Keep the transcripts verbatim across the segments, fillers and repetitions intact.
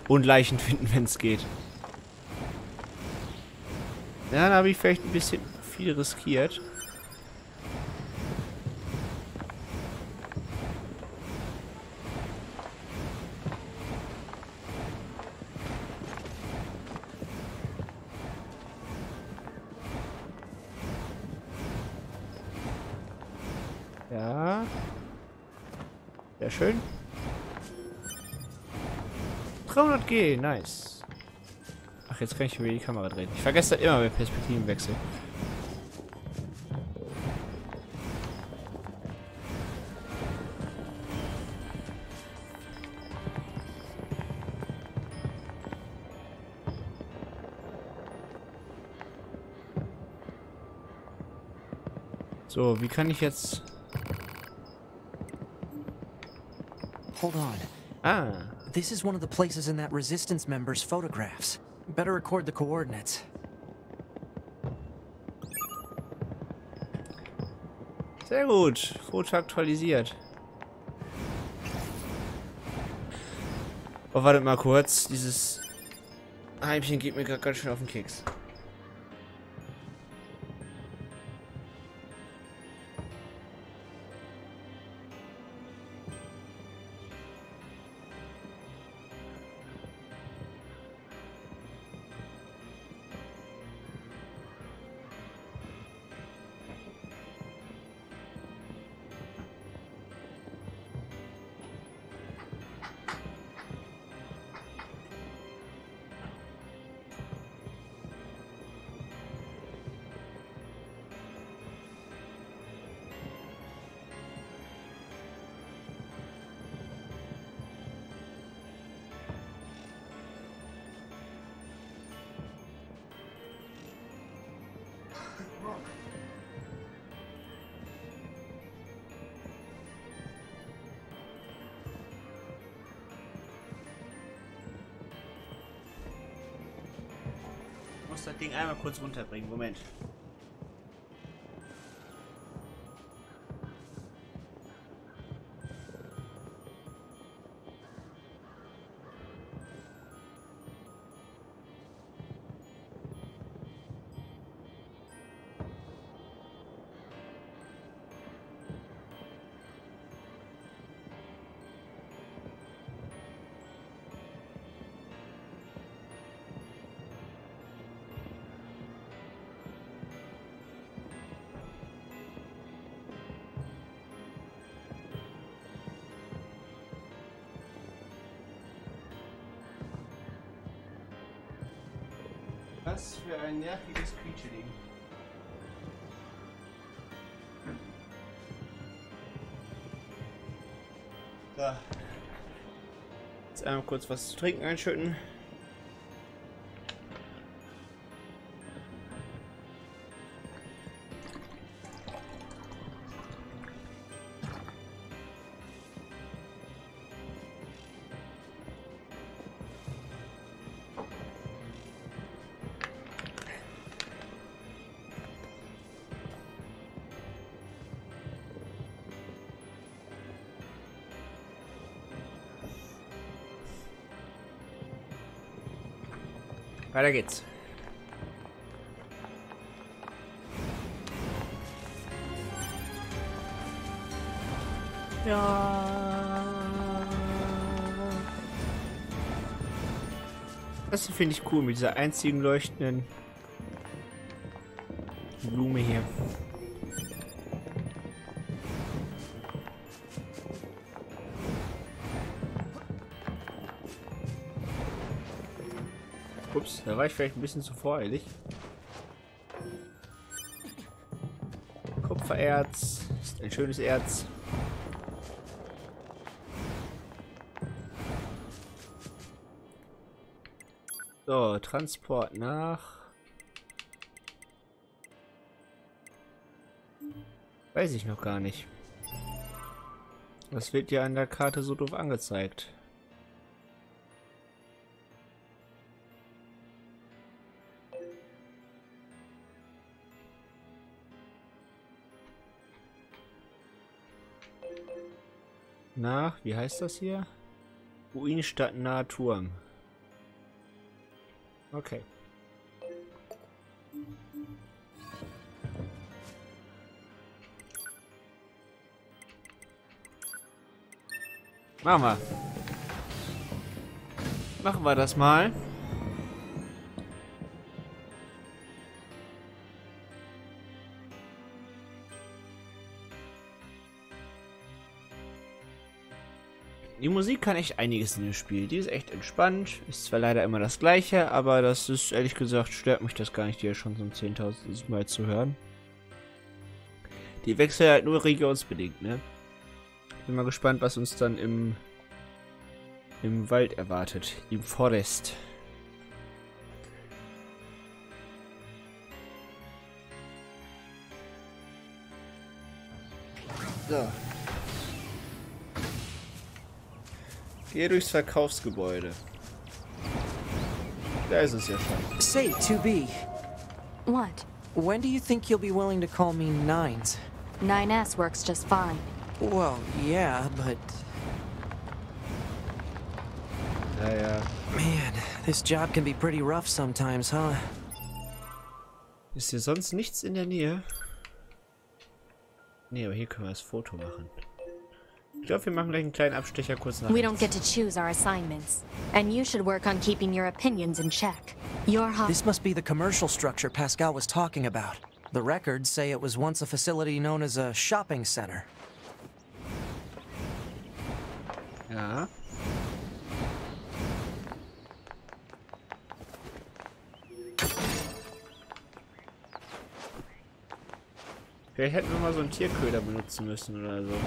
Und Leichen finden, wenn es geht. Ja, da habe ich vielleicht ein bisschen viel riskiert. Ja. Sehr schön. dreihundert G, nice. Ach, jetzt kann ich mir die Kamera drehen. Ich vergesse das immer bei Perspektivenwechsel. So, wie kann ich jetzt... Hold on. Ah. This is one of the places in that resistance member's photographs. Better record the coordinates. Sehr gut. Foto aktualisiert. Oh, wartet mal kurz. Dieses Heimchen geht mir gerade ganz schön auf den Keks. Ich muss das Ding einmal kurz runterbringen. Moment. Was für ein nerviges Quietscheding. So. Jetzt einmal kurz was zu trinken einschütten. Weiter geht's. Ja. Das finde ich cool mit dieser einzigen leuchtenden Blume hier. Ups, da war ich vielleicht ein bisschen zu voreilig. Kupfererz ist ein schönes Erz. So, Transport nach. Weiß ich noch gar nicht. Das wird ja an der Karte so doof angezeigt. Nach, wie heißt das hier? Ruinenstadt nahe Turm. Okay. Machen wir. Machen wir das mal. Die Musik kann echt einiges in dem Spiel. Die ist echt entspannt. Ist zwar leider immer das gleiche, aber das ist, ehrlich gesagt, stört mich das gar nicht, die ja schon zum zehntausendsten Mal zu hören. Die wechseln halt nur regionsbedingt, ne? Bin mal gespannt, was uns dann im, im Wald erwartet. Im Forest. So. Geh durchs Verkaufsgebäude. Da ist es ja schon. Say, two B, What? when do you think you'll be willing to call me Nines? nine S works just fine. Well, yeah, but... Ja, ja. Man, this job can be pretty rough sometimes, huh? Ist hier sonst nichts in der Nähe? Nee, aber hier können wir das Foto machen. Ich glaube, wir machen gleich einen kleinen Abstecher kurz nach We rechts. don't get to choose our assignments. And you should work on keeping your opinions in check. Your ho- This must be the commercial structure Pascal was talking about. The records say it was once a facility known as a shopping center. Ja. Vielleicht hätten wir mal so einen Tierköder benutzen müssen oder so.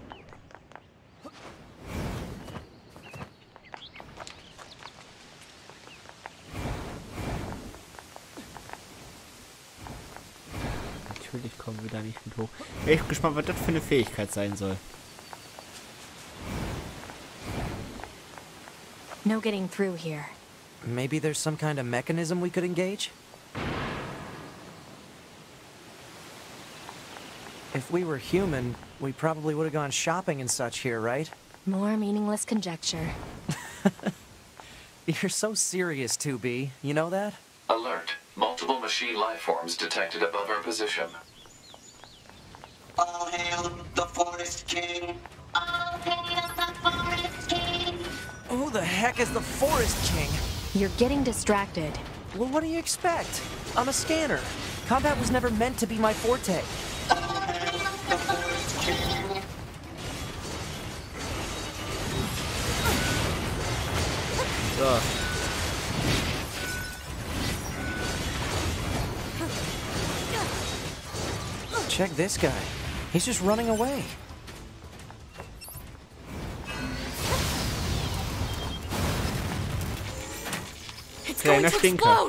Natürlich kommen wir da nicht mit hoch. Ich bin echt gespannt, was das für eine Fähigkeit sein soll. No getting through here. Maybe there's some kind of mechanism we could engage? If we were human, we probably would have gone shopping and such here, right? More meaningless conjecture. You're so serious, two B. You know that? Alert. Multiple machine life forms detected above our position. All hail the Forest King! All hail the Forest King! Who the heck is the Forest King? You're getting distracted. Well, what do you expect? I'm a scanner. Combat was never meant to be my forte. All hail the Forest King! So. Check this guy. He's just running away. It's Kleiner Stinker.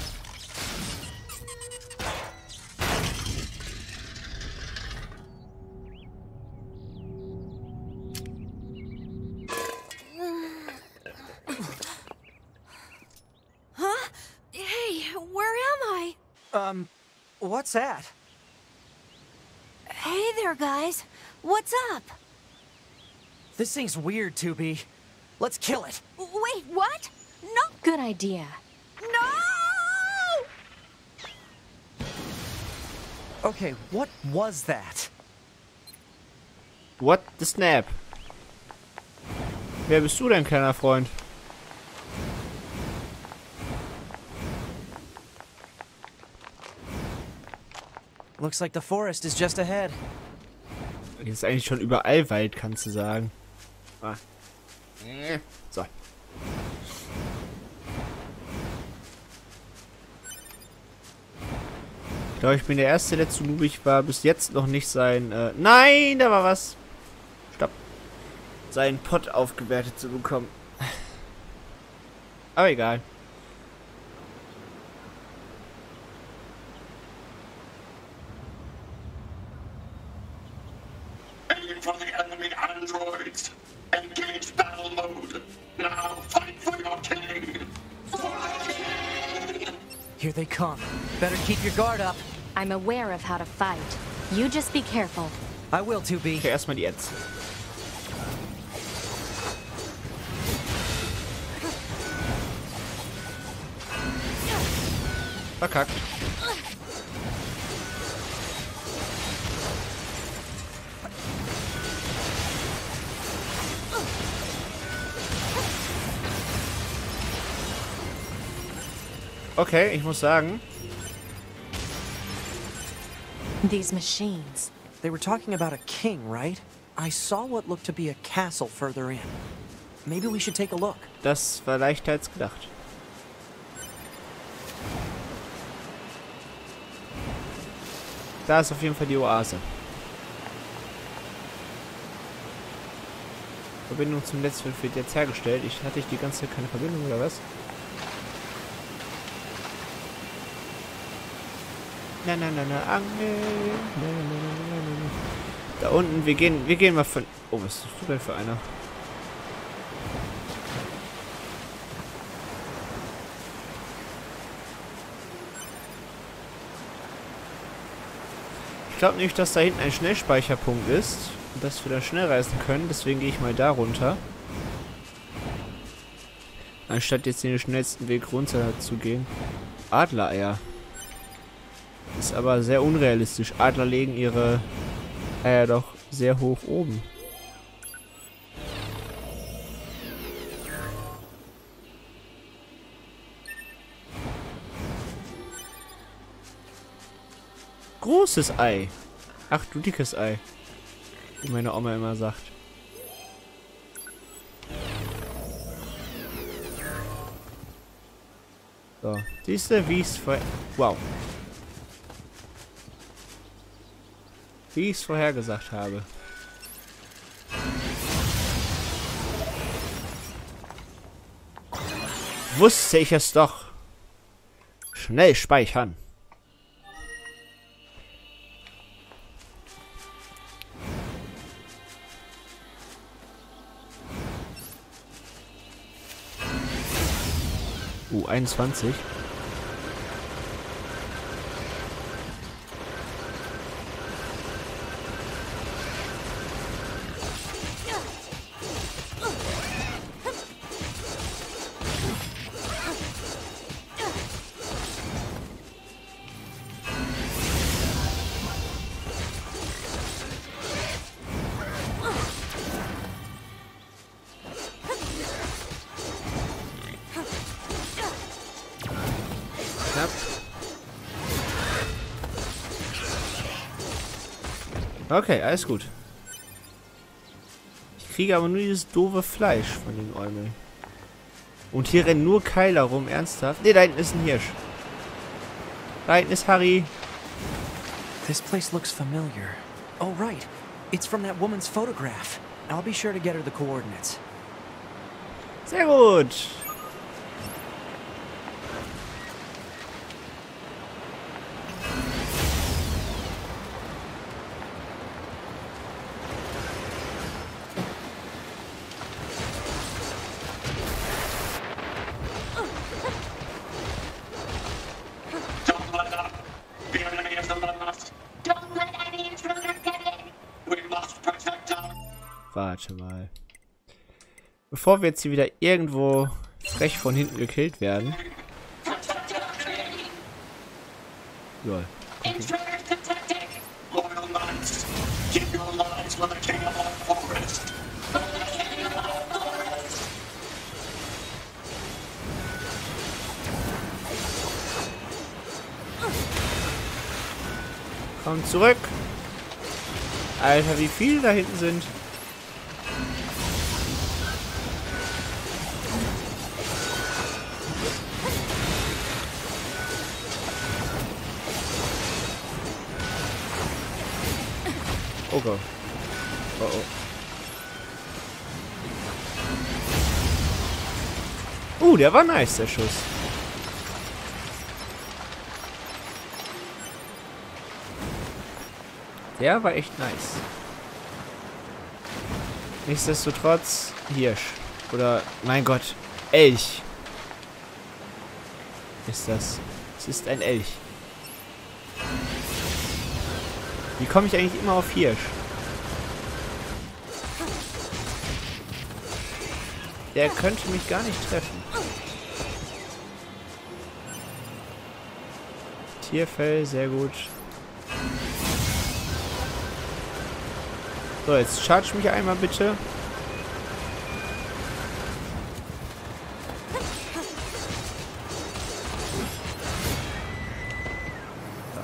Huh? Hey, where am I? Um, what's that? Hey there, guys. What's up? This thing's weird, two B. Let's kill it. Wait, what? No. Good idea. No! Okay, what was that? What the snap? Wer bist du denn, kleiner Freund? Looks like the forest is just ahead. Hier ist eigentlich schon überall Wald, kannst du sagen. Ah. So. Ich glaube, ich bin der Erste, der zu noobig war, bis jetzt noch nicht sein... Äh, nein, da war was. Stopp. Seinen Pot aufgewertet zu bekommen. Aber egal. Aim for the enemy androids! Engage battle mode! Now fight for your king! Forest King! Here they come. Better keep your guard up. I'm aware of how to fight. You just be careful. I will, two B. Okay, erstmal die Ads. Verkackt. Okay, ich muss sagen. These machines. They were talking about a king, right? I saw what looked to be a castle further in. Maybe we should take a look. Das war leichter als gedacht. Da ist auf jeden Fall die Oase. Verbindung zum Netzwerk wird jetzt hergestellt. Ich hatte ich die ganze Zeit keine Verbindung oder was? Na na na na Angel. Na, na, na, na, na. Da unten, wir gehen, wir gehen mal von. Oh, was ist das denn für einer? Ich glaube nicht, dass da hinten ein Schnellspeicherpunkt ist und dass wir da schnell reisen können. Deswegen gehe ich mal da runter. Anstatt jetzt den schnellsten Weg runter zu gehen. Adlereier. Ist aber sehr unrealistisch. Adler legen ihre Eier doch sehr hoch oben. Großes Ei. Ach du dickes Ei. Wie meine Oma immer sagt. So. Siehst du, wie es vor... Wow. Wie ich es vorhergesagt habe. Wusste ich es doch. Schnell speichern. Uh, einundzwanzig. Knapp. Okay, alles gut. Ich kriege aber nur dieses doofe Fleisch von den Äumeln. Und hier rennen nur Keiler rum, ernsthaft? Ne, da hinten ist ein Hirsch. Da hinten ist Harry. This place looks familiar. Oh, right. It's from that woman's photograph. I'll be sure to get her the coordinates. Sehr gut. Don't let up. The enemy is among us. Don't let any intruder get in. We must protect them. Warte mal. Bevor wir jetzt hier wieder irgendwo frech von hinten gekillt werden. Lol. Intruders detected. Loyal knights, keep your lives with the king of our forest. The king of our forest. Komm zurück. Alter, wie viele da hinten sind. Oh Gott. Oh oh. Uh, der war nice, der Schuss. Der war echt nice. Nichtsdestotrotz, Hirsch. Oder, mein Gott, Elch. Ist das? Es ist ein Elch. Wie komme ich eigentlich immer auf Hirsch? Der könnte mich gar nicht treffen. Tierfell, sehr gut. So, jetzt charge mich einmal bitte. So.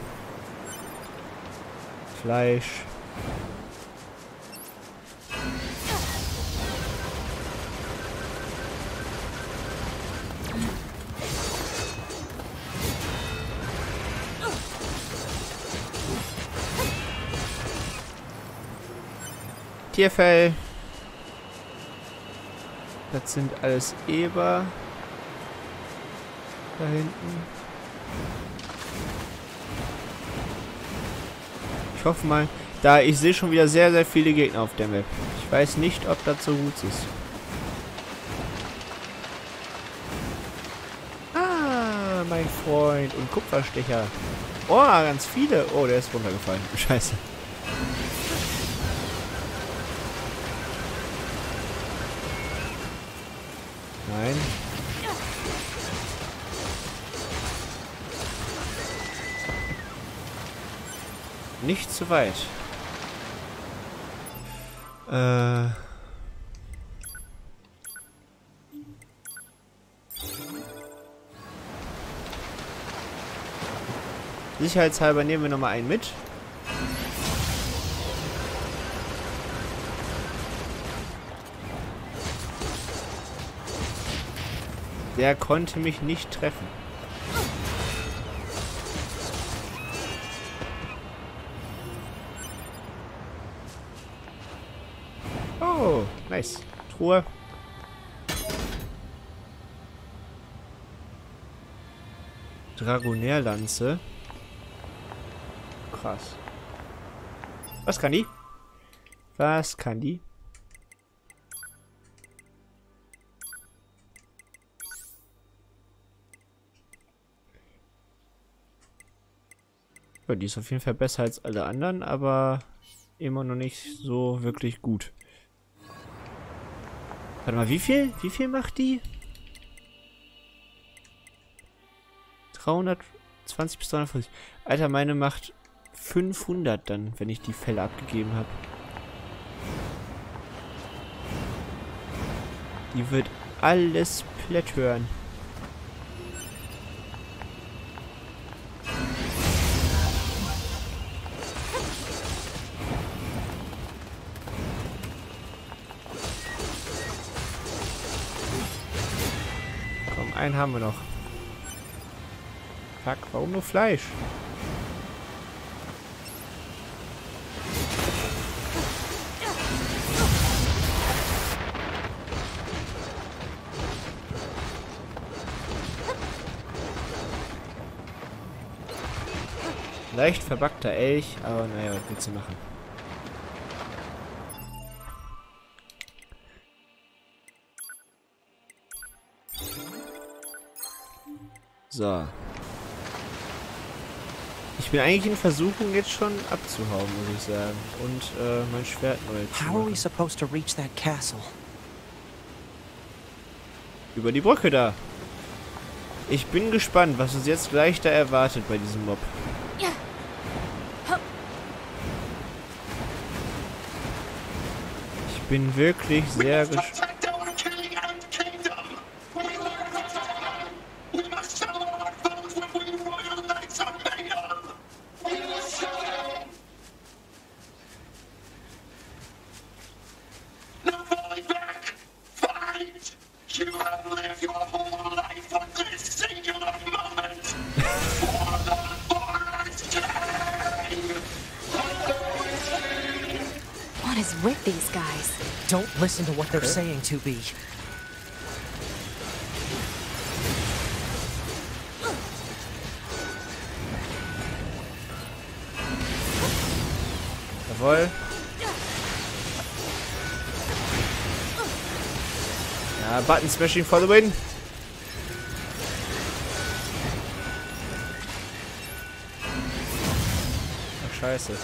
Fleisch. Tierfell. Das sind alles Eber. Da hinten. Ich hoffe mal, da ich sehe schon wieder sehr, sehr viele Gegner auf der Map. Ich weiß nicht, ob das so gut ist. Ah, mein Freund. Und Kupferstecher. Oh, ganz viele. Oh, der ist runtergefallen. Scheiße. Nein. Nicht zu weit. Äh. Sicherheitshalber nehmen wir noch mal einen mit. Der konnte mich nicht treffen. Oh, nice. Truhe. Dragonärlanze. Krass. Was kann die? Was kann die? Ja, die ist auf jeden Fall besser als alle anderen, aber immer noch nicht so wirklich gut. Warte mal, wie viel? Wie viel macht die? dreihundertzwanzig bis dreihundertfünfzig. Alter, meine macht fünfhundert dann, wenn ich die Fälle abgegeben habe. Die wird alles plättören. Komm, einen haben wir noch. Fuck, warum nur Fleisch? Leicht verbackter Elch, aber naja, was willst du machen? So. Ich bin eigentlich in Versuchung, jetzt schon abzuhauen, muss ich sagen. Und äh, mein Schwert neu zu How are we machen. supposed to reach that castle? Über die Brücke da. Ich bin gespannt, was uns jetzt gleich da erwartet bei diesem Mob. Ich bin wirklich sehr gespannt. Protect our king and kingdom! We learn from Sauron! We must show our foes what we royal knights are made of! We will show them! No falling back! Fight! You have lived your whole life for this singular moment! For the Forest King! What is with these guys? Don't listen to what they're saying, two B. Jawohl. Ja, Button Smashing for the win. Ach, scheiße.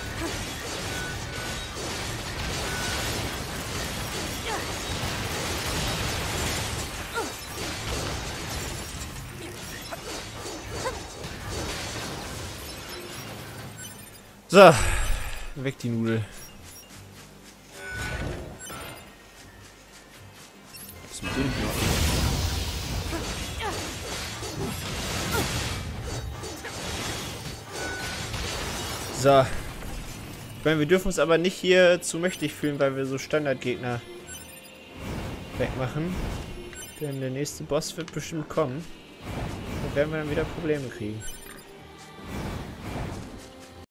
So. Weg die Nudel. Was ist mit dem hier? So. Ich meine, wir dürfen uns aber nicht hier zu mächtig fühlen, weil wir so Standardgegner wegmachen. Denn der nächste Boss wird bestimmt kommen. Da werden wir dann wieder Probleme kriegen.